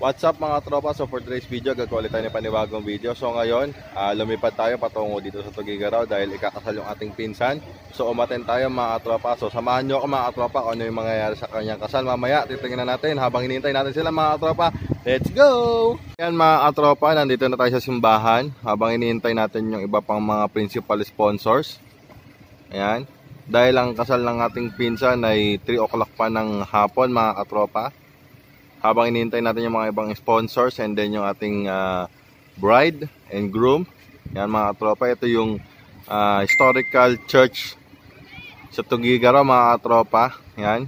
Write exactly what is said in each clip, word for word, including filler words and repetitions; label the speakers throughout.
Speaker 1: What's up mga tropa? So for today's video, gagawa ulit tayo ng panibagong video. So ngayon, uh, lumipad tayo patungo dito sa Tuguegarao dahil ikakasal yung ating pinsan. So umaten tayo mga tropa. So samahan nyo ako mga tropa kung ano yung mangyayari sa kanyang kasal. Mamaya titingnan na natin habang hinihintay natin sila mga tropa. Let's go! Yan mga tropa, nandito na tayo sa simbahan habang hinihintay natin yung iba pang mga principal sponsors. Ayan. Dahil ang kasal ng ating pinsan ay three o'clock pa ng hapon mga tropa. Habang inihintay natin yung mga ibang sponsors and then yung ating uh, bride and groom. Yan mga tropa, ito yung uh, historical church sa Tuguegarao mga tropa. Yan.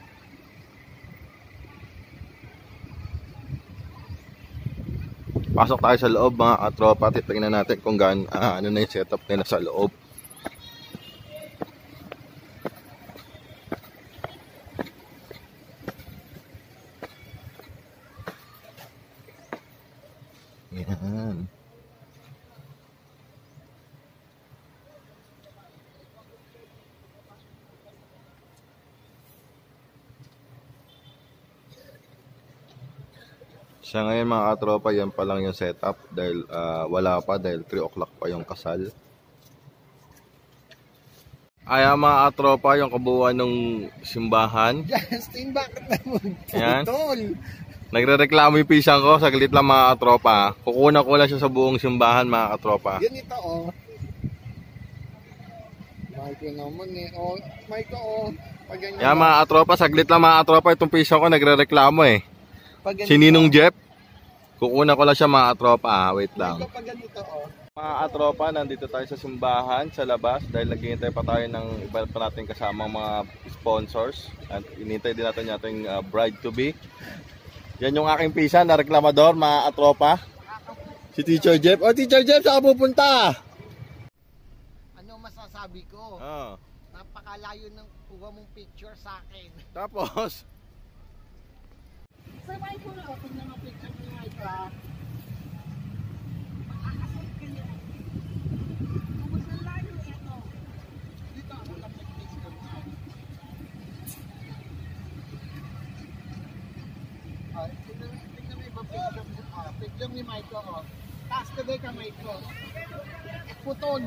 Speaker 1: Pasok tayo sa loob mga tropa, titingnan natin kung gaan, uh, ano na yung setup nila sa loob. Yan. Sa ngayon mga katropa, yan pa lang yung setup dahil uh, wala pa dahil three o'clock pa yung kasal. Ay mga katropa, yung kabuuan ng simbahan.
Speaker 2: Justin, bakit naman?
Speaker 1: Yan. Nagre-reklamo yung pisang ko, saglit lang mga katropa. Kukunan ko lang siya sa buong simbahan mga katropa.
Speaker 2: Yan ito oh. Mike naman eh. Oh, Mike oh. Pag ganyan.
Speaker 1: Yan mga katropa, saglit lang mga katropa. Itong pisang ko nagre-reklamo eh.
Speaker 2: Pag
Speaker 1: si Ninong Jeff. Kukunan ko lang siya mga katropa. Ah. Wait lang.
Speaker 2: Mike, pag ganito oh.
Speaker 1: Mga katropa, nandito tayo sa simbahan sa labas dahil naghihintay pa tayo ng iba pa natin kasamang mga sponsors. At inintay din natin yung ating uh, bride to be. Yan yung aking pisa na reklamador, mga katropa. Si Teacher Jeff. Oh, Teacher Jeff, saan ka pupunta?
Speaker 2: Ano masasabi ko?
Speaker 1: Oh.
Speaker 2: Napakalayo ng kuha mong picture sa akin.
Speaker 1: Tapos?
Speaker 2: Sir, may ko na. Tingnan ang picture niya ito ha. Makakasal ka niya. Kung mas layo ito. Dito ako lang nag-picture niya. Ah, tingnan mo ibang picture niya. Ah, picture ni Michael oh. Taas ka din ka Michael. Putol.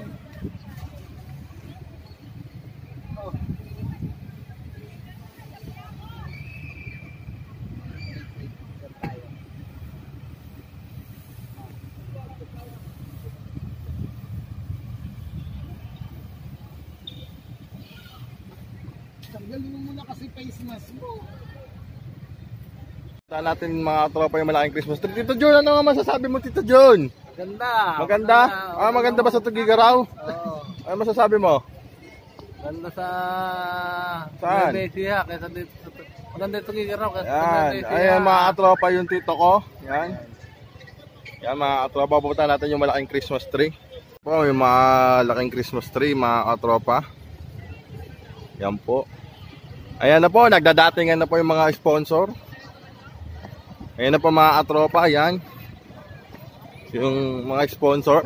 Speaker 2: Oh. Tanggalin mo muna kasi face mask mo.
Speaker 1: Saan natin mga tropa yung malaking Christmas tree. Tito John, ano nga masasabi mo Tito John?
Speaker 2: Ganda.
Speaker 1: Maganda? Ah, maganda ba sa Tuguegarao?
Speaker 2: Oo.
Speaker 1: Ano masasabi mo?
Speaker 3: Ganda sa
Speaker 1: Saan?
Speaker 3: Indonesia, kaysa dito. Maganda yung Tuguegarao kaysa sa
Speaker 1: Yan.
Speaker 3: Indonesia.
Speaker 1: Ayan mga tropa yung tito ko. Yan. Yan mga tropa, pupunta natin yung malaking Christmas tree. Po, yung malaking Christmas tree mga tropa. Yan po. Ayan na po, nagdadatingan na po yung mga sponsor. Ayan na po mga tropa, yan. Yung mga sponsor.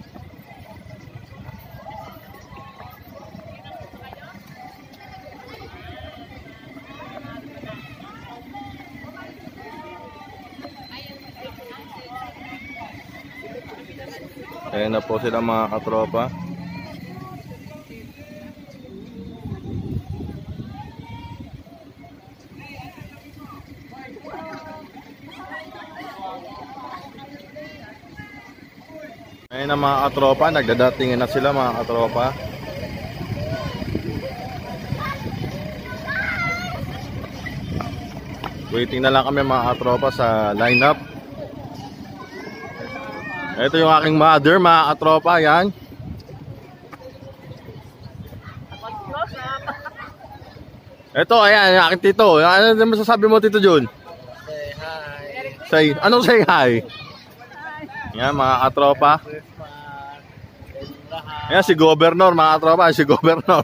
Speaker 1: Ayan na po sila mga katropa. Ayan na mga katropa, nagdadatingin na sila mga katropa. Waiting na lang kami mga katropa sa lineup. Ito yung aking mother mga katropa, yan. Ito, ayan, yung aking tito. Ano naman masasabi mo Tito John?
Speaker 3: Say hi.
Speaker 1: Say, anong say hi? Yan mga katropa. Yan si Governor mga katropa, si Governor.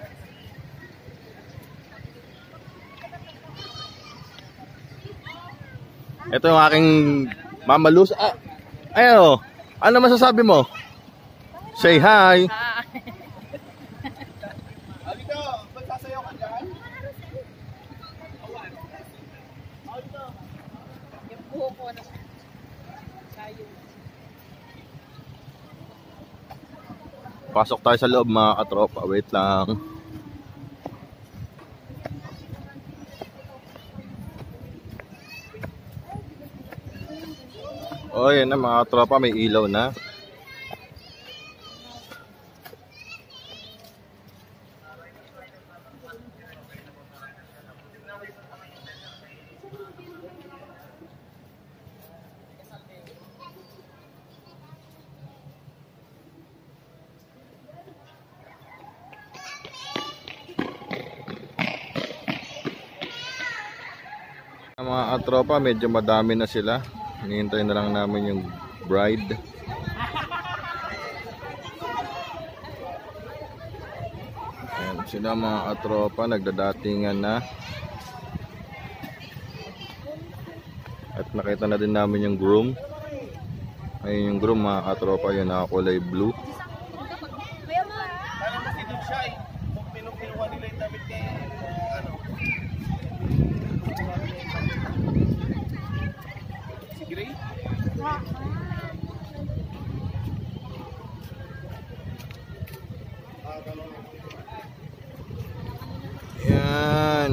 Speaker 1: Ito yung aking Mama Luz. Ah, ayo. Ano masasabi mo? Say hi.
Speaker 2: Halika, magsasayaw ka dyan?
Speaker 4: Yung buho ko na.
Speaker 1: Pasok tayo sa loob mga katropa. Wait lang. Oh, yan na mga katropa. May ilaw na. Mga katropa, medyo madami na sila. Hinihintay na lang namin yung bride. Ayan sila mga katropa, nagdadatingan na. At nakita na din namin yung groom. Ayun yung groom mga katropa, yun nakakulay blue. Yan.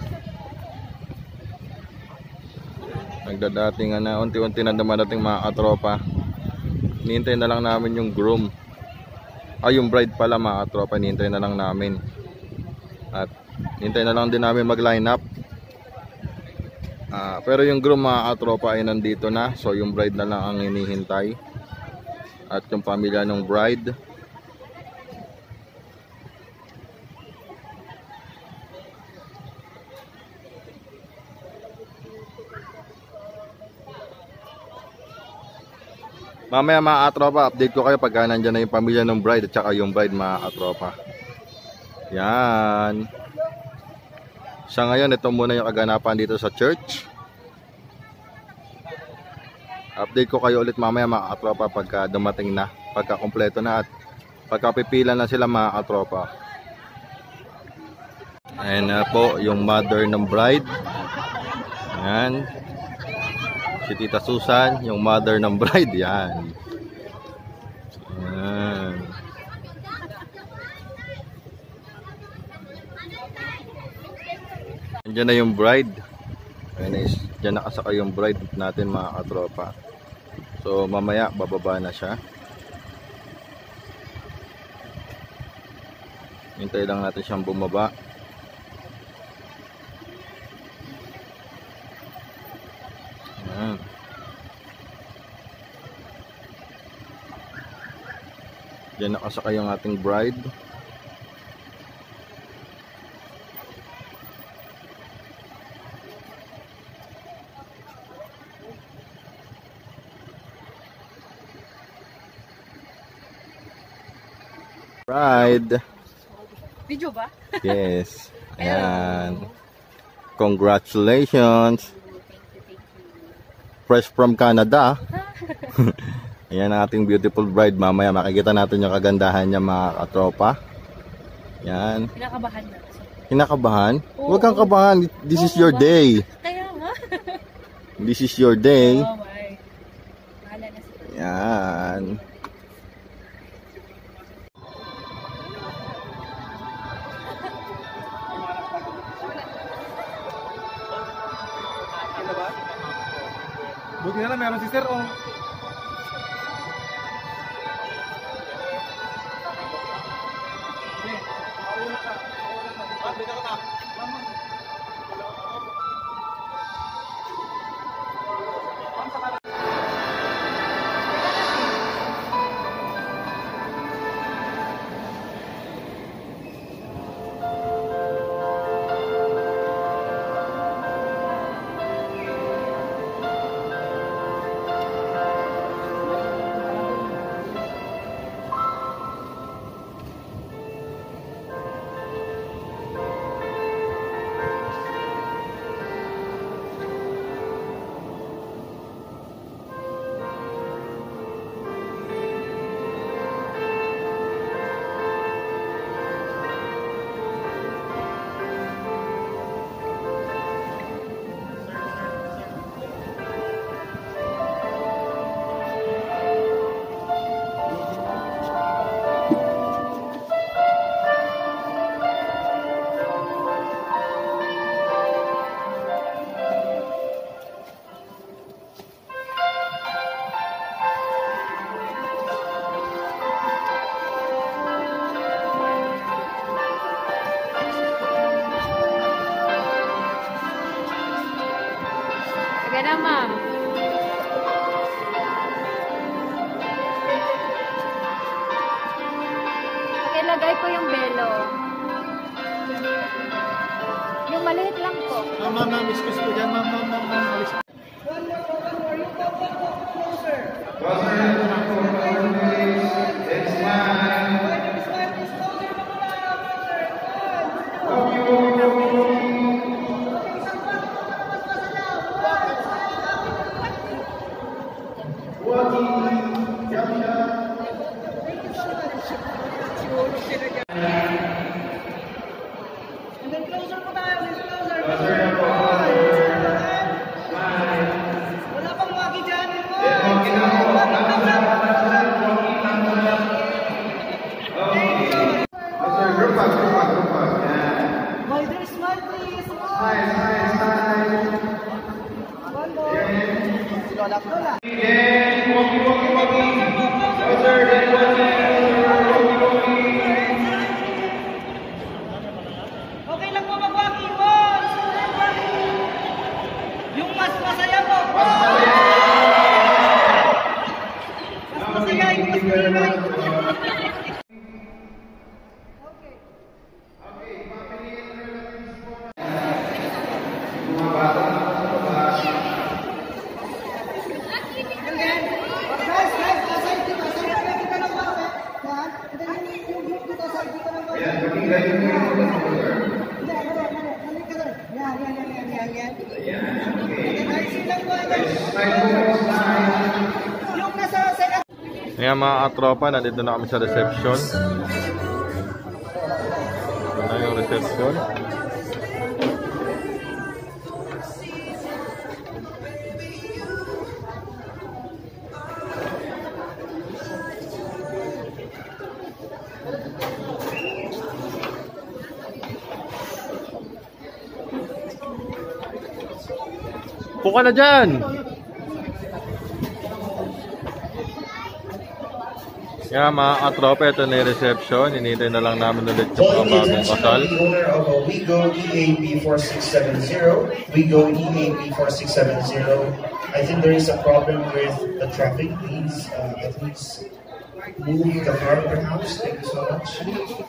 Speaker 1: Nagdadatingan na. Unti-unti na dumadating mga katropa. Hinihintay na lang namin yung groom. Ay, yung bride pala mga katropa. Hinihintay na lang namin. At hinihintay na lang din namin mag-line up. Uh, pero yung groom mga katropa ay nandito na. So yung bride na lang ang hinihintay. At yung pamilya ng bride. Mamaya mga katropa, update ko kayo pagka nandyan na yung pamilya ng bride at saka yung bride mga katropa. Yan. Sa ngayon, ito muna yung kaganapan dito sa church. Update ko kayo ulit mamaya mga katropa pagka dumating na, pagka kompleto na at pagka pipila na sila mga katropa. Ayan na po yung mother ng bride. Ayan. Si Tita Susan, yung mother ng bride. Yan. Yan. Andiyan na yung bride. Ayan, dyan nakasaka yung bride natin mga katropa. So mamaya bababa na siya. Hintay lang natin siyang bumaba. Ayan. Diyan nakasaka yung ating bride. Bride.
Speaker 4: Video ba?
Speaker 1: Yes. Ayan. Congratulations. Fresh from Canada. Ayan ang ating beautiful bride. Mamaya makikita natin yung kagandahan niya mga katropa. Yan.
Speaker 4: Kinakabahan na.
Speaker 1: Kinakabahan?
Speaker 4: Oo.
Speaker 1: Huwag kang kabahan. This is
Speaker 4: Oo,
Speaker 1: your
Speaker 4: ba?
Speaker 1: day.
Speaker 4: Kaya nga.
Speaker 1: This is your day.
Speaker 4: Oh my. Bahala na sila.
Speaker 1: Yan.
Speaker 3: Buti na lang meron si Sir, oh.
Speaker 4: Maliit lang po.
Speaker 2: Ma'am, ma'am, ma'am, excuse po dyan. Ma'am, ma'am, ma'am, ma'am, alis.
Speaker 5: Okay lang po mag-walking mo. Yung mas masaya po. Mas masaya, yung mas maingay.
Speaker 2: Guys, guys, aside dito, aside dito, kita ng mga, yan. And then yung, yung group dito, aside dito ng mga. Yan, maging ganyan yung group dito. Yan, yan, yan, yan, yan, yan, yan, yan. Okay, guys, silang po, yung nasa second.
Speaker 1: Ngayon mga katropa, nandito na kami sa reception. Ito na yung reception. Puka na dyan! Kaya mga katropa, ito na yung reception. Hinintay na lang namin ulit yung mga bagong kasal.
Speaker 6: Owner of a Wigo E A B four six seven zero. Wigo E A B four six seven zero. I think there is a problem with the traffic. Please uh, at least move the car perhaps. Thank you so much.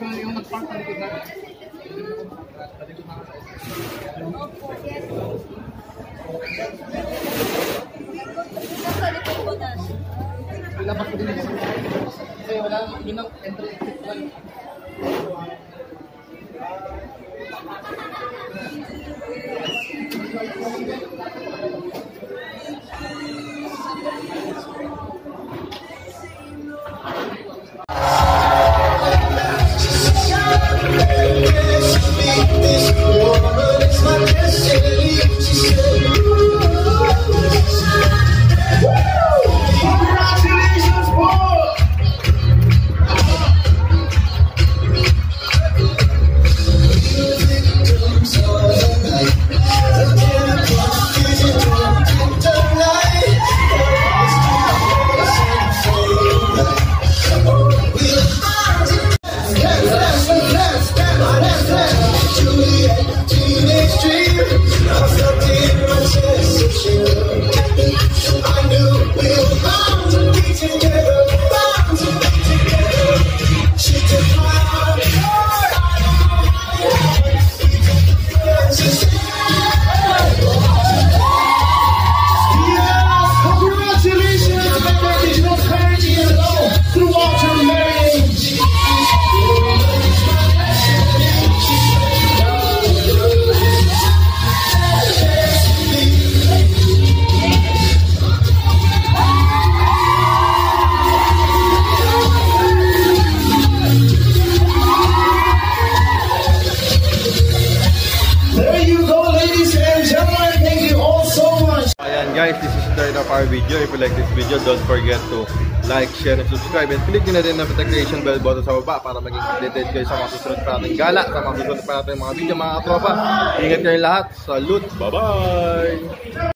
Speaker 1: Guys, this is the end of our video. If you like this video, don't forget to like, share, and subscribe. And click nyo na din ang notification bell button sa baba para maging updated kayo sa mga susunod pa natin gala, sa mga susunod pa natin mga video, mga katropa. Ingat kayo lahat. Salute! Bye-bye!